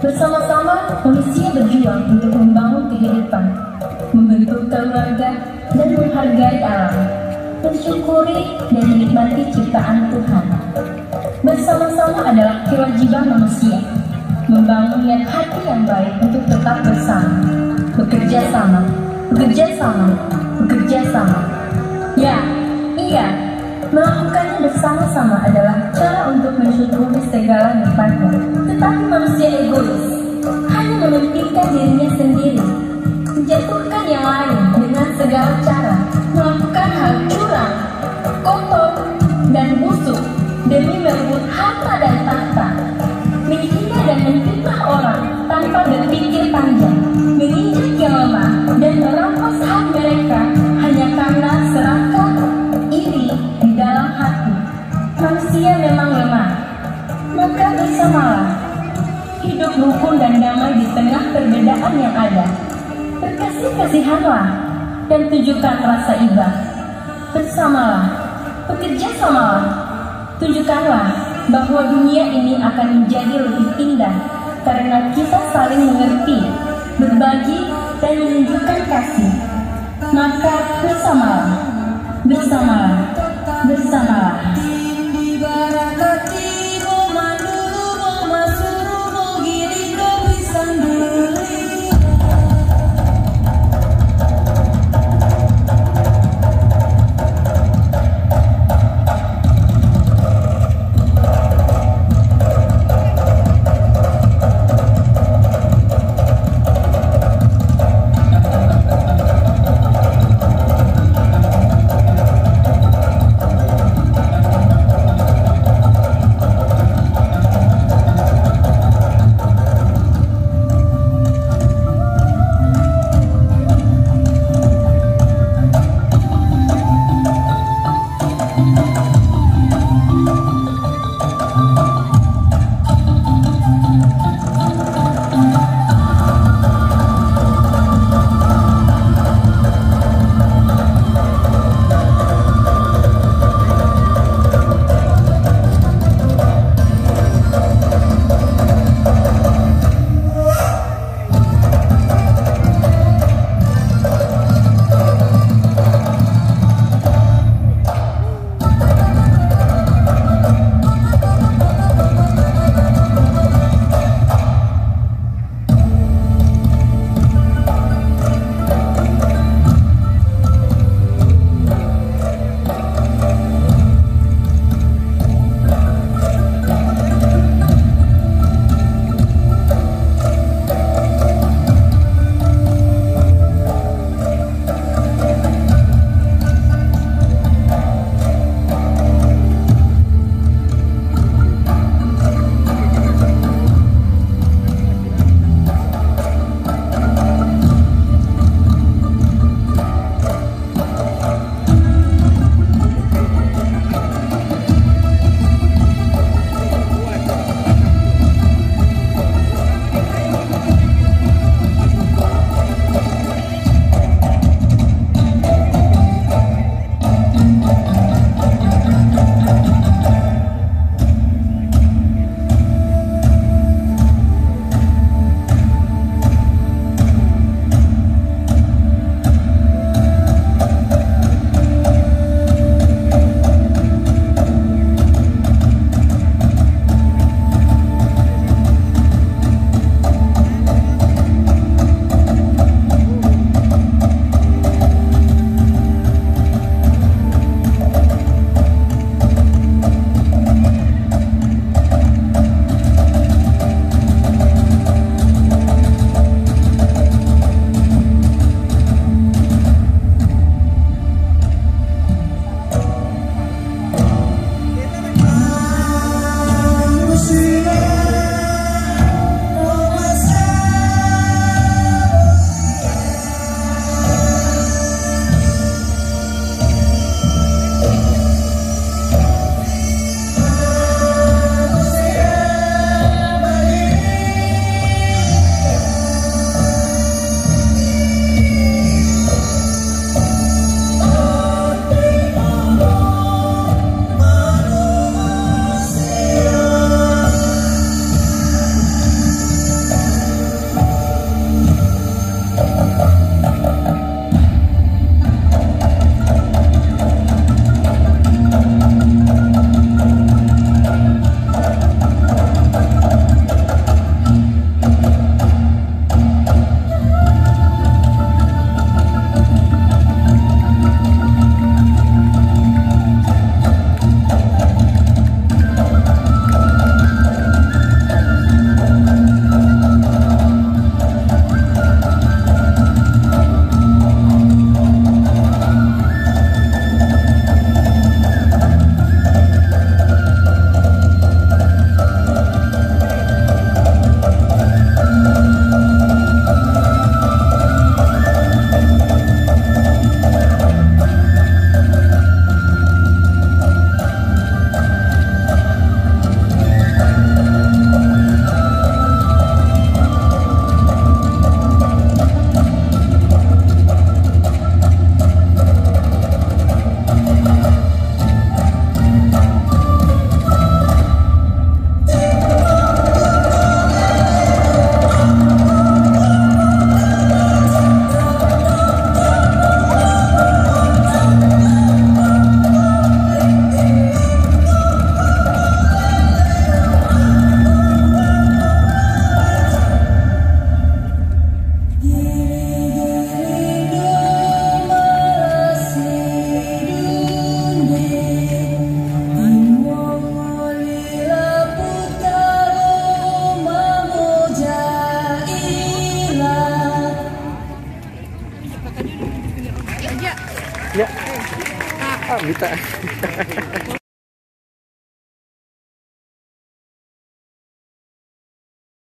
Bersama-sama, manusia berjuang untuk membangun kehidupan, membentuk keluarga, dan menghargai alam, mensyukuri dan menikmati ciptaan Tuhan. Bersama-sama adalah kewajiban manusia, membangun niat hati yang baik untuk tetap bersama, bekerja sama, bekerja sama, bekerja sama. Ya, iya, melakukannya bersama-sama adalah cara untuk mensyukuri segala nikmatnya. Tetapi manusia egois, hanya mementingkan dirinya sendiri, menjatuhkan yang lain dengan segala cara, melakukan hal curang, kotor, dan busuk demi merebut harta dan tahta, menghina dan menfitnah orang tanpa berpikir panjang, menginjak yang lemah dan merampas hak mereka hanya karena serakah iri di dalam hati. Manusia memang lemah, maka bersamalah, hidup rukun dan damai di tengah perbedaan yang ada. Berkasih-kasihanlah dan tunjukkan rasa iba. Bersamalah, bekerja samalah, tunjukkanlah bahwa dunia ini akan menjadi lebih indah karena kita saling mengerti, berbagi, dan menunjukkan kasih. Maka bersamalah, bersamalah, bersamalah. Ya. Ah, bisa.